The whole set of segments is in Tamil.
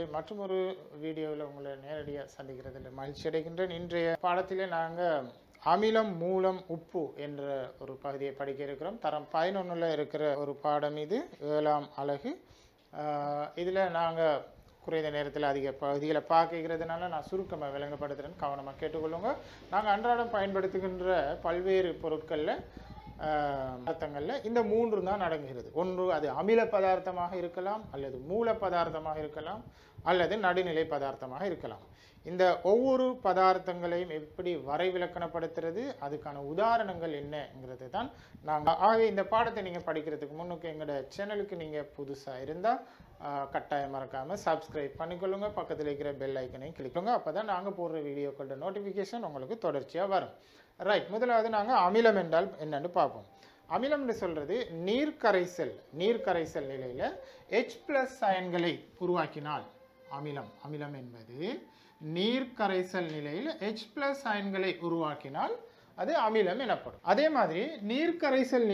மற்றொரு வீடியோவில் உங்களை நேரடியாக சந்திக்கிறதில் மகிழ்ச்சி அடைகின்றேன். இன்றைய பாடத்திலே நாங்கள் அமிலம் மூலம் உப்பு என்ற ஒரு பகுதியை படிக்க இருக்கிறோம். தரம் 11 இருக்கிற ஒரு பாடம் இது, 7ஆம் அலகு. இதில் நாங்கள் குறைந்த நேரத்தில் அதிக பகுதிகளை பார்க்கிறதுனால நான் சுருக்கமாக விளங்கப்படுத்துகிறேன், கவனமாக கேட்டுக்கொள்ளுங்க. நாங்கள் அன்றாடம் பயன்படுத்துகின்ற பல்வேறு பொருட்களில் பதார்த்தங்களில் இந்த 3 தான் அடங்குகிறது. ஒன்று அது அமில பதார்த்தமாக இருக்கலாம், அல்லது மூல பதார்த்தமாக இருக்கலாம், அல்லது நடுநிலை பதார்த்தமாக இருக்கலாம். இந்த ஒவ்வொரு பதார்த்தங்களையும் எப்படி வரைவிலக்கணப்படுத்துறது, அதுக்கான உதாரணங்கள் என்னங்கிறது தான் நாங்கள். ஆகவே இந்த பாடத்தை நீங்கள் படிக்கிறதுக்கு முன்னுக்கு எங்களோட சேனலுக்கு நீங்கள் புதுசாக இருந்தால் கட்டாயம் மறக்காமல் சப்ஸ்கிரைப் பண்ணிக்கொள்ளுங்க. பக்கத்தில் இருக்கிற பெல் ஐக்கனையும் கிளிக்குங்க. அப்போ தான் நாங்கள் போடுற வீடியோக்களோட நோட்டிஃபிகேஷன் உங்களுக்கு தொடர்ச்சியாக வரும். ரைட், முதலாவது நாங்கள் அமிலம் என்றால் என்னன்னு பார்ப்போம். அமிலம் என்று சொல்கிறது நீர்க்கரைசல் நிலையில் H+ அயன்களை உருவாக்கினால் அமிலம். அமிலம் என்பது நீர்க்கரைசல் நிலையில் H+ அயன்களை உருவாக்கினால் அது அமிலம் எனப்படும். அதே மாதிரி நீர்க்கரைசல்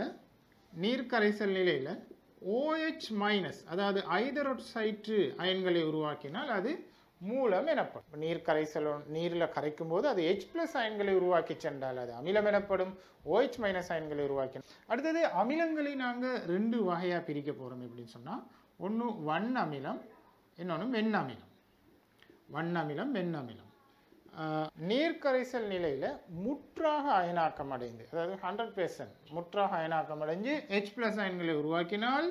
நிலையில் OH- அதாவது ஐதரோட்சைட்டு அயன்களை உருவாக்கினால் அது மூலம் எனப்படும். நீரில் கரைக்கும் போது அது H+ அயன்களை உருவாக்கி சென்றால் அது அமிலம் எனப்படும். OH- அயன்களை உருவாக்கி. அடுத்தது அமிலங்களை நாங்கள் 2 வகையாக பிரிக்க போகிறோம். எப்படின்னு சொன்னால், ஒன்று வண்ணமிலம், இன்னொன்று மென்னமிலம். வண்ணமிலம், மென்னமிலம். நீர்க்கரைசல் நிலையில் முற்றாக அயனாக்கம் அடைந்து, அதாவது 100% முற்றாக அயனாக்கம் அடைஞ்சு H+ அயன்களை உருவாக்கினால்,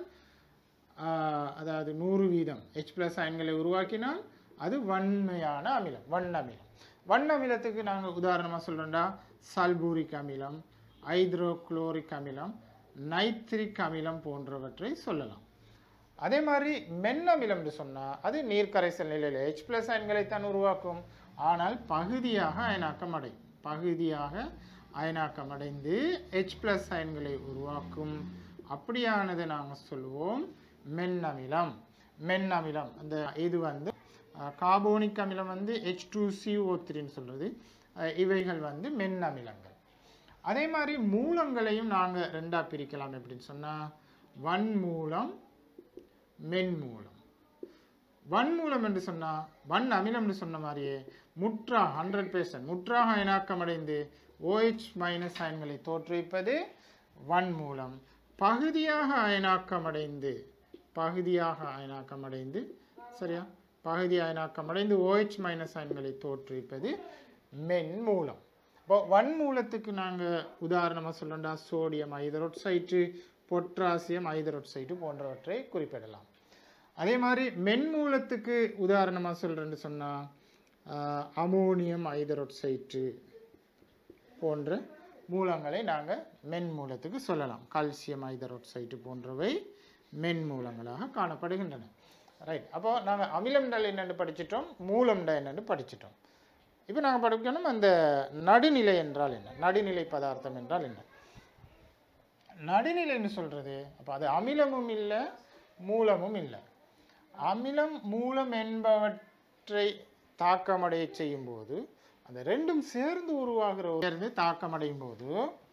அதாவது 100% H+ அயன்களை உருவாக்கினால் அது வன்மையான அமிலம், வண்ணமிலம். வண்ணமிலத்துக்கு நாங்கள் உதாரணமாக சொல்கிறோம்டா சல்பூரிக் அமிலம், ஹைட்ரோக்ளோரிக் அமிலம், நைட்ரிக் அமிலம் போன்றவற்றை சொல்லலாம். அதே மாதிரி மென்னமிலம் சொன்னால் அது நீர்க்கரைசல் நிலையில் H+ அயன்களைத்தான் உருவாக்கும், ஆனால் பகுதியாக அயனாக்கம் அடைந்து H+ அயன்களை உருவாக்கும். அப்படியானதை நாங்கள் சொல்லுவோம் மென்னமிலம். அந்த இது வந்து கார்போனிக் அமிலம் H2CO3 சொல்கிறது. இவைகள் மென்னமிலங்கள். அதே மாதிரி மூலங்களையும் நாங்கள் 2ஆக பிரிக்கலாம். எப்படின்னு சொன்னால், வன்மூலம், மென்மூலம். வன்மூலம் என்று சொன்னால், வன் அமிலம் என்று சொன்ன மாதிரியே முற்றாக 100% முற்றாக அயனாக்கம் அடைந்து OH- அயன்களை தோற்றுவிப்பது வன்மூலம். பகுதியாக அயனாக்கம் அடைந்து சரியா, பகுதி அயனாக்கம் அடைந்து OH- அயன்களை தோற்றுவிப்பது மென்மூலம். இப்போ வன்மூலத்துக்கு நாங்கள் உதாரணமாக சொல்லண்டா சோடியம் ஐதரோட்சைட்டு, பொட்டாசியம் ஐதரோட்சைட்டு போன்றவற்றை குறிப்பிடலாம். அதே மாதிரி மென்மூலத்துக்கு உதாரணமாக சொல்கிறேன்னு சொன்னால் அமோனியம் ஐதரோட்சைட்டு போன்ற மூலங்களை நாங்கள் மென்மூலத்துக்கு சொல்லலாம். கால்சியம் ஐதரோட்சைட்டு போன்றவை மென்மூலங்களாக காணப்படுகின்றன. ரைட், அப்போ நாங்கள் அமிலம்டல் என்னென்னு படிச்சிட்டோம், மூலம்டல் என்னென்னு படிச்சிட்டோம். இப்போ நாங்கள் படிக்கணும் அந்த நடுநிலை என்றால் என்ன, நடுநிலை பதார்த்தம் என்றால் என்ன. நடுநிலைன்னு சொல்கிறது, அப்போ அது அமிலமும் இல்லை மூலமும் இல்லை. அமிலம் மூலம் என்பவற்றை தாக்கமடைய செய்யும் போது, அந்த ரெண்டும் சேர்ந்து உருவாகிற தாக்கமடையும் போது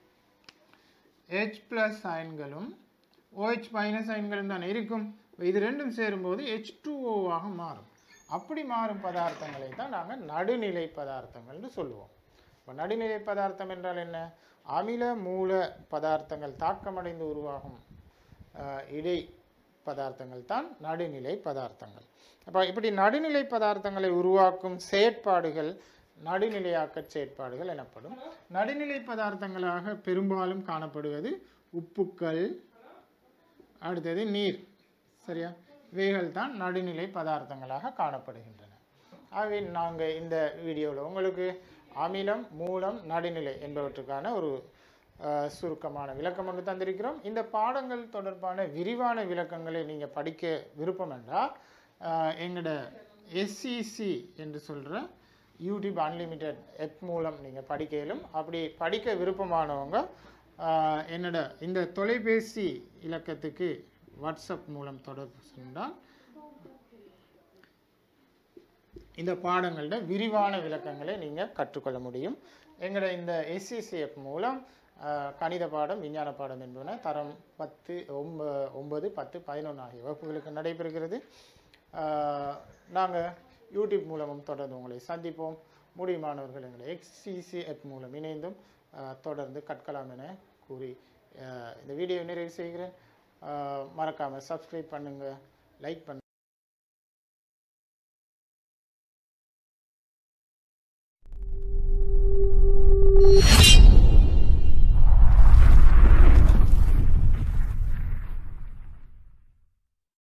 H+ அயன்களும் OH- அயன்களும் தானே இருக்கும். இது ரெண்டும் சேரும்போது H2O மாறும். அப்படி மாறும் பதார்த்தங்களை தான் நாங்கள் நடுநிலை பதார்த்தங்கள்னு சொல்லுவோம். இப்போ நடுநிலை பதார்த்தம் என்றால் என்ன? அமில மூல பதார்த்தங்கள் தாக்கமடைந்து உருவாகும் இடை பதார்த்தங்கள் தான் நடுநிலை பதார்த்தங்கள். அப்போ இப்படி நடுநிலை பதார்த்தங்களை உருவாக்கும் செயற்பாடுகள் நடுநிலையாக்க செயற்பாடுகள் எனப்படும். நடுநிலை பதார்த்தங்களாக பெரும்பாலும் காணப்படுவது உப்புக்கள், அடுத்தது நீர். சரியா, இவைகள் தான் நடுநிலை பதார்த்தங்களாக காணப்படுகின்றன. ஆகவே நாங்கள் இந்த வீடியோவில் உங்களுக்கு அமிலம், மூலம், நடுநிலை என்பவற்றுக்கான ஒரு சுருக்கமான விளக்கம் ஒன்று தந்திருக்கிறோம். இந்த பாடங்கள் தொடர்பான விரிவான விளக்கங்களை நீங்கள் படிக்க விருப்பம் என்றால் எங்களோட SEC என்று சொல்கிற யூடியூப் அன்லிமிட்டெட் ஆப் மூலம் நீங்கள் படிக்க இயலும். அப்படி படிக்க விருப்பமானவங்க என்னோட இந்த தொலைபேசி இலக்கத்துக்கு வாட்ஸ்அப் மூலம் தொடர்பு சென்றால் இந்த பாடங்களோட விரிவான விளக்கங்களை நீங்கள் கற்றுக்கொள்ள முடியும். எங்களோட இந்த SEC ஆப் மூலம் கணித பாடம், விஞ்ஞான பாடம் என்பன தரம் 10, 9, 10, 11 ஆகிய வகுப்புகளுக்கு நடைபெறுகிறது. நாங்கள் யூடியூப் மூலமும் தொடர்ந்து உங்களை சந்திப்போம். முடியுமானவர்கள் எங்களை XCC ஆப் மூலம் இணைந்தும் தொடர்ந்து கற்கலாம் என கூறி இந்த வீடியோ நிறைவு செய்கிறேன். மறக்காமல் சப்ஸ்கிரைப் பண்ணுங்கள், லைக் பண்ணுங்கள்.